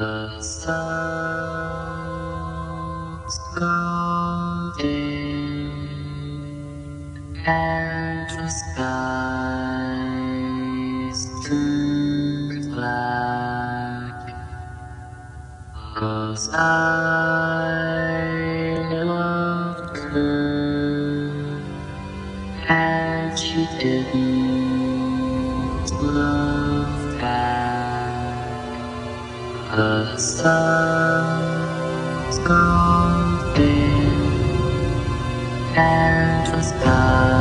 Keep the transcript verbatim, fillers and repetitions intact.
The sun's golden and the skies turned black, 'cause I loved her and she didn't love back. The sun's golden and the sky